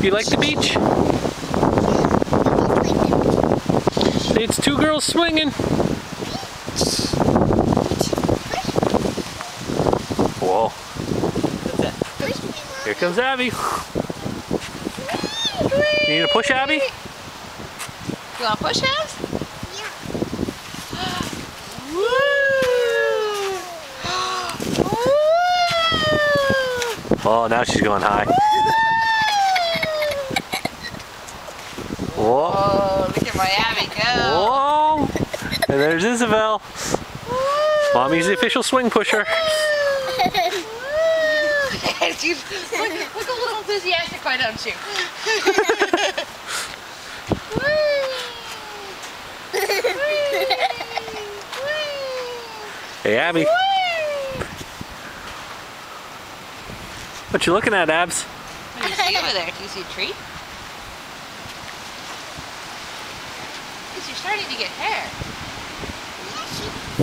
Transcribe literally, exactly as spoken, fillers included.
You like the beach? It's two girls swinging. Whoa. Here comes Abby. You need to push Abby? You want to push, Abs? Yeah. Oh, now she's going high. Whoa. Oh, look at my Abby go. Whoa. And there's Isabel. Mommy's the official swing pusher. She's, look, look a little enthusiastic, why don't you? Hey, Abby. What you looking at, Abs? What do you see over there? Do you see a tree? Because you're starting to get hair.